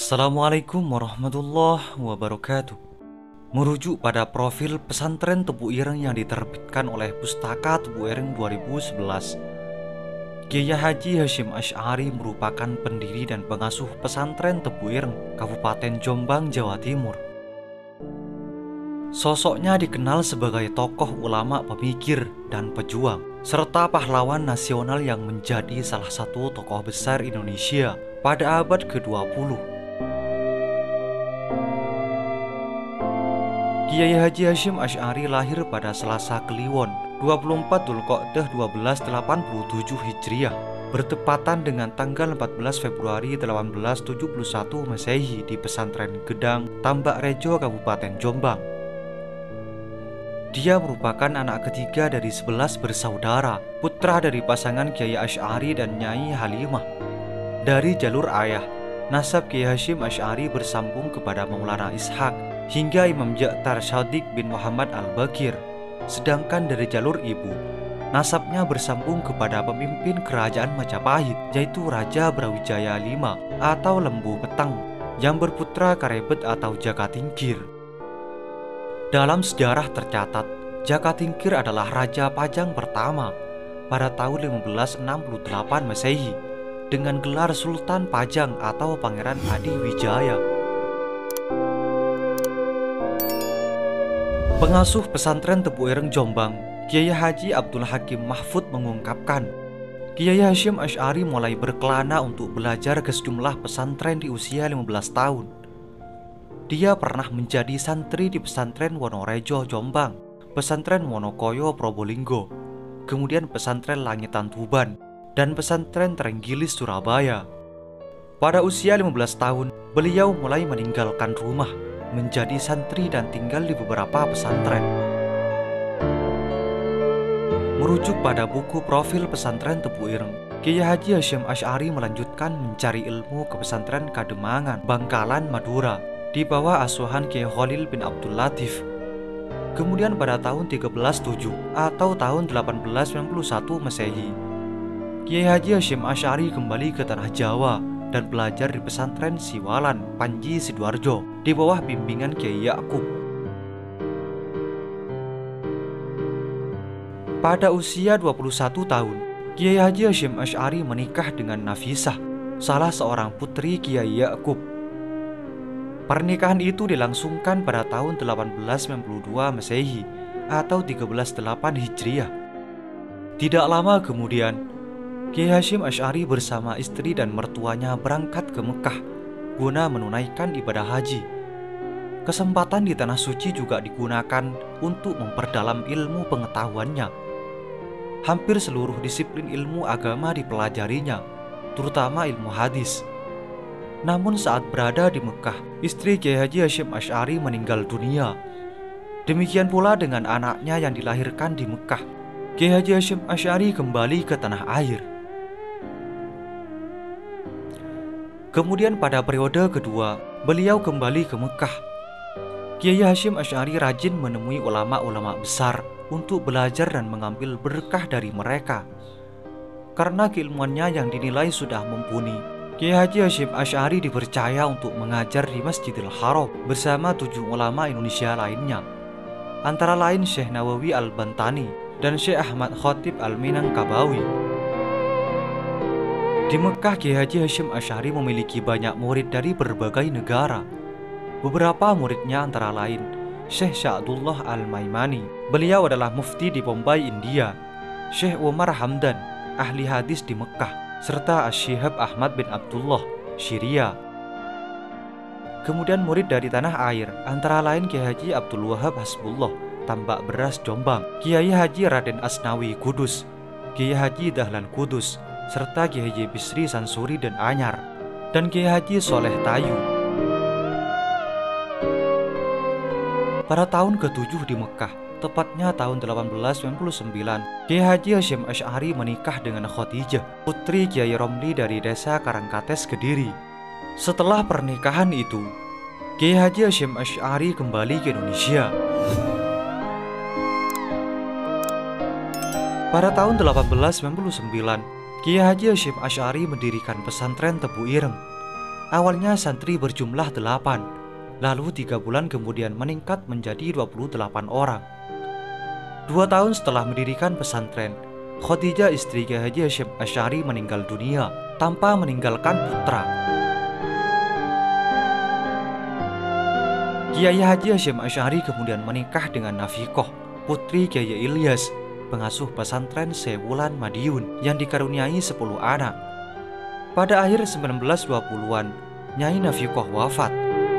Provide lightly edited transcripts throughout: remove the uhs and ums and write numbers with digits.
Assalamualaikum warahmatullahi wabarakatuh. Merujuk pada profil pesantren Tebu Ireng yang diterbitkan oleh Pustaka Tebu Ireng 2011, Kiai Haji Hasyim Asy'ari merupakan pendiri dan pengasuh pesantren Tebu Ireng, Kabupaten Jombang, Jawa Timur. Sosoknya dikenal sebagai tokoh ulama pemikir dan pejuang, serta pahlawan nasional yang menjadi salah satu tokoh besar Indonesia pada abad ke-20. Kiai Haji Hasyim Asy'ari lahir pada Selasa Kliwon 24 Dzulqa'dah 1287 Hijriah, bertepatan dengan tanggal 14 Februari 1871 Masehi di Pesantren Gedang, Tambak Rejo, Kabupaten Jombang. Dia merupakan anak ketiga dari 11 bersaudara, putra dari pasangan Kiai Asy'ari dan Nyai Halimah. Dari jalur ayah, nasab Kiai Hasyim Asy'ari bersambung kepada Maulana Ishaq hingga Imam Ja'far Shadiq bin Muhammad Al-Baqir. Sedangkan dari jalur ibu, nasabnya bersambung kepada pemimpin kerajaan Majapahit, yaitu Raja Brawijaya V atau Lembu Petang, yang berputra Karebet atau Jakatingkir. Dalam sejarah tercatat, Jakatingkir adalah Raja Pajang pertama pada tahun 1568 Masehi dengan gelar Sultan Pajang atau Pangeran Adi Wijaya. Pengasuh pesantren Tebu Ireng Jombang, Kiai Haji Abdul Hakim Mahfud mengungkapkan, Kiai Hasyim Asy'ari mulai berkelana untuk belajar ke sejumlah pesantren di usia 15 tahun. Dia pernah menjadi santri di pesantren Wonorejo Jombang, pesantren Wonokoyo Probolinggo, kemudian pesantren Langitan Tuban, dan pesantren Trenggilis Surabaya. Pada usia 15 tahun, beliau mulai meninggalkan rumah, menjadi santri dan tinggal di beberapa pesantren. Merujuk pada buku profil pesantren Tebu Ireng, Kiai Haji Hasyim Asy'ari melanjutkan mencari ilmu ke pesantren Kademangan, Bangkalan, Madura di bawah asuhan Kiai Khalil bin Abdul Latif. Kemudian pada tahun 1307 atau tahun 1891 Masehi, Kiai Haji Hasyim Asy'ari kembali ke tanah Jawa dan belajar di pesantren Siwalan, Panji Sidoarjo di bawah bimbingan Kiai Yakub. Pada usia 21 tahun, Kiai Haji Hasyim Asy'ari menikah dengan Nafisah, salah seorang putri Kiai Yakub. Pernikahan itu dilangsungkan pada tahun 1892 Masehi atau 1308 Hijriah. Tidak lama kemudian, Kiai Hasyim Asy'ari bersama istri dan mertuanya berangkat ke Mekah guna menunaikan ibadah haji. Kesempatan di Tanah Suci juga digunakan untuk memperdalam ilmu pengetahuannya. Hampir seluruh disiplin ilmu agama dipelajarinya, terutama ilmu hadis. Namun saat berada di Mekah, istri Kiai Haji Hasyim Asy'ari meninggal dunia. Demikian pula dengan anaknya yang dilahirkan di Mekah. Kiai Haji Hasyim Asy'ari kembali ke tanah air. Kemudian pada periode kedua, beliau kembali ke Mekah. Kiai Hasyim Asy'ari rajin menemui ulama-ulama besar untuk belajar dan mengambil berkah dari mereka. Karena keilmuannya yang dinilai sudah mumpuni, Kiai Haji Hasyim Asy'ari dipercaya untuk mengajar di Masjidil Haram bersama 7 ulama Indonesia lainnya, antara lain Syekh Nawawi Al-Bantani dan Syekh Ahmad Khatib Al-Minangkabawi. Di Mekah, Kiai Haji Hasyim Asy'ari memiliki banyak murid dari berbagai negara. Beberapa muridnya antara lain Syekh Sya'dullah Al-Maimani, beliau adalah mufti di Bombay, India, Syekh Umar Hamdan, ahli hadis di Mekah, serta Asy-Syikhab Ahmad bin Abdullah, Syria. Kemudian murid dari tanah air antara lain Kiai Haji Abdul Wahab Hasbullah, Tambak Beras, Jombang, Kiai Haji Raden Asnawi, Kudus, Kiai Haji Dahlan, Kudus, serta Kiai Haji Bisri Sansuri dan Anyar, dan Kiai Haji Soleh Tayu. Pada tahun ke-7 di Mekah, tepatnya tahun 1899, Kiai Haji Hasyim Asy'ari menikah dengan Khadijah, putri Kiai Romli dari desa Karangkates, Kediri. Setelah pernikahan itu, Kiai Haji Hasyim Asy'ari kembali ke Indonesia. Pada tahun 1899, Kiai Haji Hasyim Asy'ari mendirikan pesantren Tebu Ireng. Awalnya santri berjumlah 8, lalu 3 bulan kemudian meningkat menjadi 28 orang. 2 tahun setelah mendirikan pesantren, Khadijah istri Kiai Haji Hasyim Asy'ari meninggal dunia tanpa meninggalkan putra. Kiai Haji Hasyim Asy'ari kemudian menikah dengan Nafikoh, putri Kiai Ilyas, pengasuh pesantren Sewulan Madiun yang dikaruniai 10 anak. Pada akhir 1920-an, Nyai Nafikoh wafat.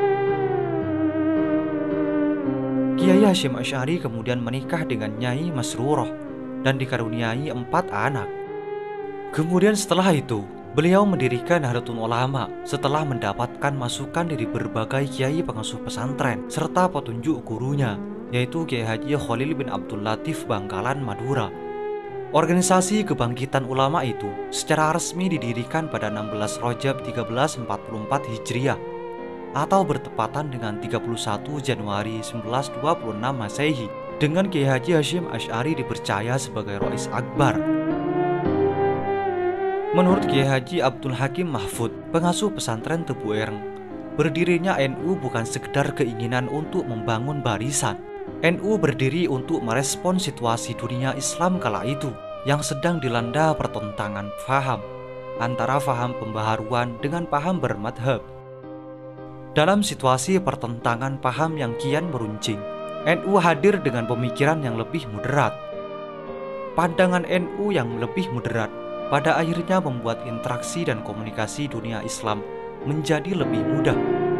Kiai Hasyim Asy'ari kemudian menikah dengan Nyai Masruroh dan dikaruniai 4 anak. Kemudian setelah itu, beliau mendirikan Nahdlatul Ulama setelah mendapatkan masukan dari berbagai kiai pengasuh pesantren serta petunjuk gurunya, yaitu Kiai Haji Khalil bin Abdul Latif Bangkalan, Madura. Organisasi Kebangkitan Ulama itu secara resmi didirikan pada 16 Rajab 1344 Hijriah atau bertepatan dengan 31 Januari 1926 Masehi, dengan Kiai Haji Hasyim Asy'ari dipercaya sebagai Rais Akbar. Menurut Kiai Haji Abdul Hakim Mahfud, pengasuh pesantren Tebu Ireng, berdirinya NU bukan sekedar keinginan untuk membangun barisan. NU berdiri untuk merespon situasi dunia Islam kala itu yang sedang dilanda pertentangan paham antara paham pembaharuan dengan paham bermadhab. Dalam situasi pertentangan paham yang kian meruncing, NU hadir dengan pemikiran yang lebih moderat. Pandangan NU yang lebih moderat pada akhirnya membuat interaksi dan komunikasi dunia Islam menjadi lebih mudah.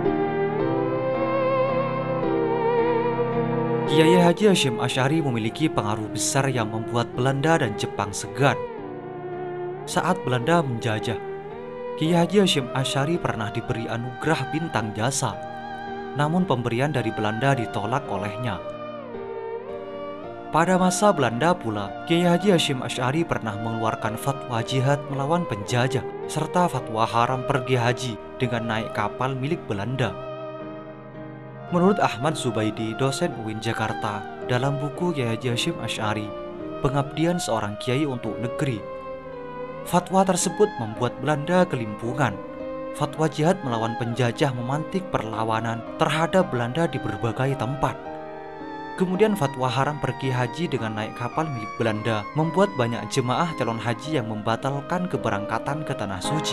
Kiai Haji Hasyim Asy'ari memiliki pengaruh besar yang membuat Belanda dan Jepang segan. Saat Belanda menjajah, Kiai Haji Hasyim Asy'ari pernah diberi anugerah bintang jasa, namun pemberian dari Belanda ditolak olehnya. Pada masa Belanda pula, Kiai Haji Hasyim Asy'ari pernah mengeluarkan fatwa jihad melawan penjajah serta fatwa haram pergi haji dengan naik kapal milik Belanda. Menurut Ahmad Zubaidi, dosen UIN Jakarta, dalam buku Kiai Haji Hasyim Asy'ari, Pengabdian Seorang Kiai untuk Negeri, fatwa tersebut membuat Belanda kelimpungan. Fatwa jihad melawan penjajah memantik perlawanan terhadap Belanda di berbagai tempat. Kemudian fatwa haram pergi haji dengan naik kapal milik Belanda membuat banyak jemaah calon haji yang membatalkan keberangkatan ke Tanah Suci.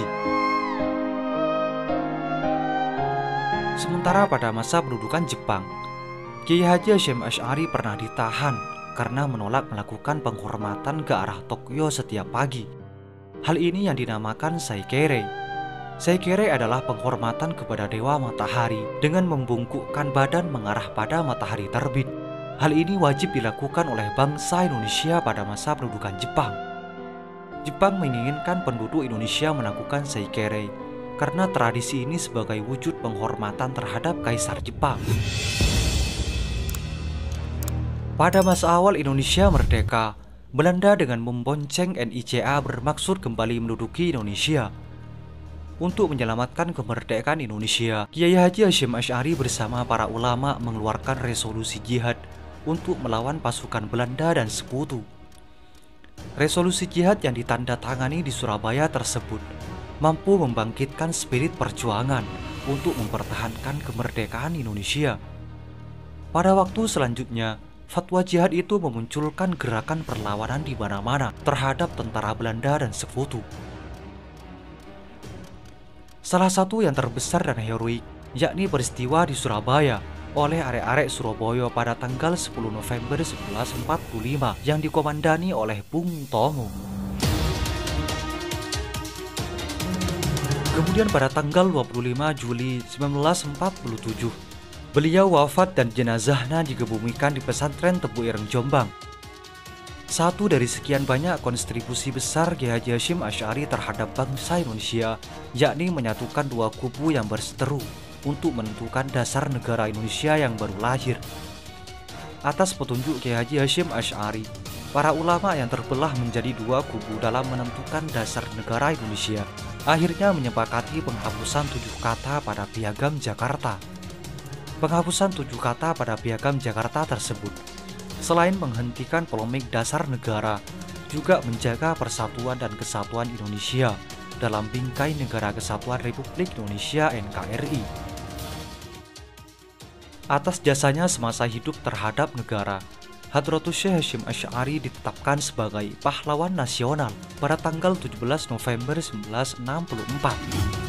Sementara pada masa pendudukan Jepang, Kiai Haji Hasyim Asy'ari pernah ditahan karena menolak melakukan penghormatan ke arah Tokyo setiap pagi. Hal ini yang dinamakan Saikere. Saikere adalah penghormatan kepada Dewa Matahari dengan membungkukkan badan mengarah pada matahari terbit. Hal ini wajib dilakukan oleh bangsa Indonesia pada masa pendudukan Jepang. Jepang menginginkan penduduk Indonesia melakukan Saikere karena tradisi ini sebagai wujud penghormatan terhadap Kaisar Jepang. Pada masa awal Indonesia merdeka, Belanda dengan membonceng NICA bermaksud kembali menduduki Indonesia. Untuk menyelamatkan kemerdekaan Indonesia, Kiai Haji Hasyim Asy'ari bersama para ulama mengeluarkan resolusi jihad untuk melawan pasukan Belanda dan sekutu. Resolusi jihad yang ditandatangani di Surabaya tersebut mampu membangkitkan spirit perjuangan untuk mempertahankan kemerdekaan Indonesia. Pada waktu selanjutnya, fatwa jihad itu memunculkan gerakan perlawanan di mana-mana terhadap tentara Belanda dan sekutu. Salah satu yang terbesar dan heroik yakni peristiwa di Surabaya oleh arek-arek Surabaya pada tanggal 10 November 1945 yang dikomandani oleh Bung Tomo. Kemudian pada tanggal 25 Juli 1947, beliau wafat dan jenazahnya dikebumikan di pesantren Tebu Ireng, Jombang. Satu dari sekian banyak kontribusi besar Kiai Haji Hasyim Asy'ari terhadap bangsa Indonesia, yakni menyatukan dua kubu yang berseteru untuk menentukan dasar negara Indonesia yang baru lahir. Atas petunjuk Kiai Haji Hasyim Asy'ari, para ulama yang terbelah menjadi dua kubu dalam menentukan dasar negara Indonesia akhirnya menyepakati penghapusan 7 kata pada Piagam Jakarta. Penghapusan 7 kata pada Piagam Jakarta tersebut, selain menghentikan polemik dasar negara, juga menjaga persatuan dan kesatuan Indonesia dalam bingkai Negara Kesatuan Republik Indonesia (NKRI). Atas jasanya semasa hidup terhadap negara, Hadratus Syekh Hasyim Asy'ari ditetapkan sebagai pahlawan nasional pada tanggal 17 November 1964.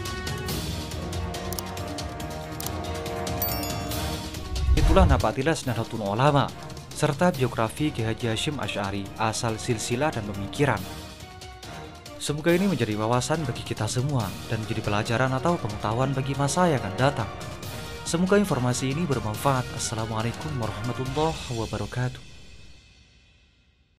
Itulah Napaktilas Nahdlatul Ulama serta biografi Kiai Haji Hasyim Asy'ari asal silsilah dan pemikiran. Semoga ini menjadi wawasan bagi kita semua dan menjadi pelajaran atau pengetahuan bagi masa yang akan datang. Semoga informasi ini bermanfaat. Assalamualaikum warahmatullahi wabarakatuh.